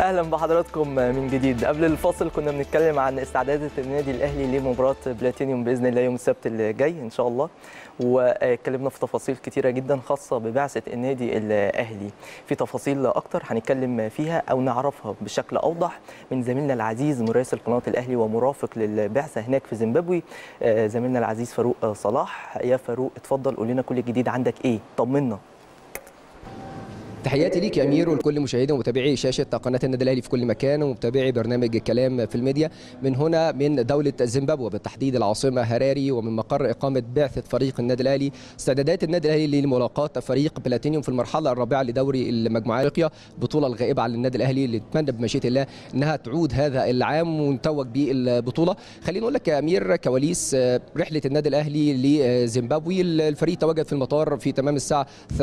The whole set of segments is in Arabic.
اهلا بحضراتكم من جديد. قبل الفاصل كنا بنتكلم عن استعدادات النادي الاهلي لمباراه بلاتينيوم باذن الله يوم السبت اللي جاي ان شاء الله، واتكلمنا في تفاصيل كتيره جدا خاصه ببعثه النادي الاهلي. في تفاصيل اكتر هنتكلم فيها او نعرفها بشكل اوضح من زميلنا العزيز مراسل قناه الاهلي ومرافق للبعثه هناك في زيمبابوي، زميلنا العزيز فاروق صلاح. يا فاروق اتفضل قول لنا كل الجديد، عندك ايه؟ طمنا. تحياتي ليك يا امير ولكل مشاهدي ومتابعي شاشه قناه النادي الاهلي في كل مكان ومتابعي برنامج الكلام في الميديا من هنا من دوله زيمبابوي بالتحديد العاصمه هراري، ومن مقر اقامه بعثه فريق النادي الاهلي. استعدادات النادي الاهلي لملاقاه فريق بلاتينيوم في المرحله الرابعه لدوري المجموعات الافريقيه، بطوله الغائبه عن النادي الاهلي اللي نتمنى بمشيئه الله انها تعود هذا العام ونتوج بالبطوله. خليني اقول لك يا امير كواليس رحله النادي الاهلي لزيمبابوي. الفريق تواجد في المطار في تمام الساعه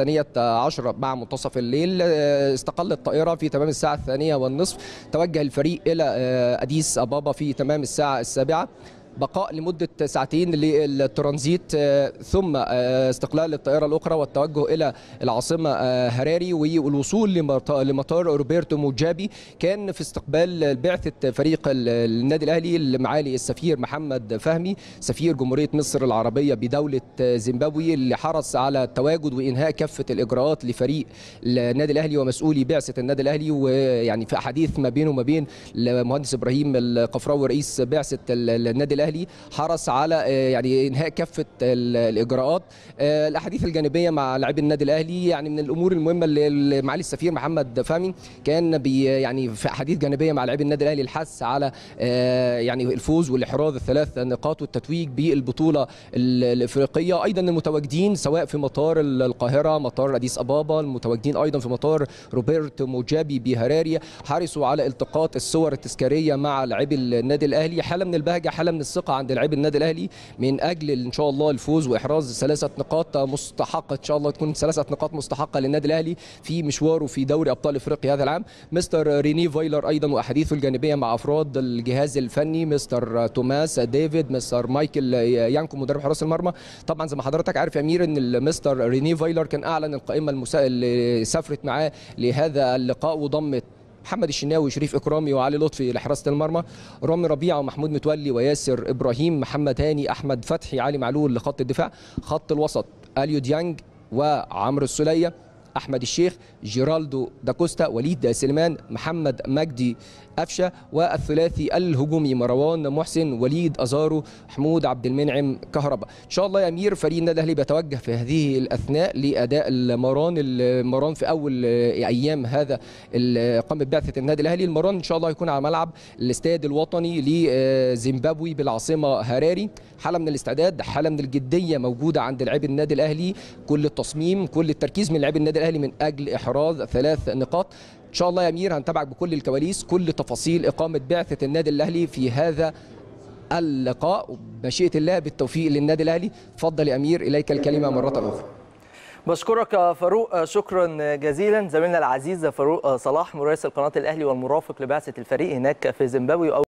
12 مع منتصف الليل، استقلت الطائرة في تمام الساعة 2:30، توجه الفريق إلى أديس أبابا في تمام الساعة 7، بقاء لمدة ساعتين للترانزيت، ثم استقلال الطائرة الأخرى والتوجه إلى العاصمة هراري والوصول لمطار روبرتو موجابي. كان في استقبال بعثة فريق النادي الأهلي معالي السفير محمد فهمي سفير جمهورية مصر العربية بدولة زيمبابوي، اللي حرص على التواجد وإنهاء كافة الإجراءات لفريق النادي الأهلي ومسؤولي بعثة النادي الأهلي. ويعني في حديث ما بينه وما بين المهندس إبراهيم القفراوي رئيس بعثة النادي الأهلي حرص على يعني انهاء كافه الاجراءات. الاحاديث الجانبيه مع لاعبي النادي الاهلي يعني من الامور المهمه اللي معالي السفير محمد فهمي كان يعني في احاديث جانبيه مع لاعبي النادي الاهلي الحث على يعني الفوز والاحراز الثلاث نقاط والتتويج بالبطوله الافريقيه. ايضا المتواجدين سواء في مطار القاهره مطار اديس ابابا، المتواجدين ايضا في مطار روبرتو موجابي بهراري، حرصوا على التقاط الصور التذكاريه مع لاعبي النادي الاهلي. حاله من البهجه حاله من الثقه عند لاعبي النادي الاهلي من اجل ان شاء الله الفوز واحراز 3 نقاط مستحقه، ان شاء الله تكون 3 نقاط مستحقه للنادي الاهلي في مشواره في دوري ابطال افريقيا هذا العام. مستر ريني فايلر ايضا واحاديثه الجانبيه مع افراد الجهاز الفني، مستر توماس ديفيد، مستر مايكل يانكو مدرب حراس المرمى. طبعا زي ما حضرتك عارف يا امير ان المستر ريني فايلر كان اعلن القائمه اللي سافرت معاه لهذا اللقاء، وضمت محمد الشناوي وشريف اكرامي وعلي لطفي لحراسه المرمى، رامي ربيعه ومحمود متولي وياسر ابراهيم، محمد هاني، احمد فتحي، علي معلول لخط الدفاع. خط الوسط اليو ديانج وعمرو السوليه، احمد الشيخ، جيرالدو داكوستا، وليد سليمان، محمد مجدي قفشه، والثلاثي الهجومي مروان محسن، وليد ازارو، محمود عبد المنعم كهربا. ان شاء الله يا امير فريق النادي الاهلي بيتوجه في هذه الاثناء لاداء المران في اول ايام هذا قامت بعثه النادي الاهلي. المران ان شاء الله يكون على ملعب الاستاد الوطني لزيمبابوي بالعاصمه هراري. حاله من الاستعداد، حاله من الجديه موجوده عند لاعبي النادي الاهلي، كل التصميم كل التركيز من لاعبي النادي الاهلي من اجل احراز 3 نقاط. ان شاء الله يا امير هنتابعك بكل الكواليس كل تفاصيل اقامه بعثه النادي الاهلي في هذا اللقاء، وبمشيئه الله بالتوفيق للنادي الاهلي. تفضل يا امير اليك الكلمه مره اخرى. بشكرك يا فاروق شكرا جزيلا. زميلنا العزيز فاروق صلاح مراسل قناه الاهلي والمرافق لبعثه الفريق هناك في زيمبابوي.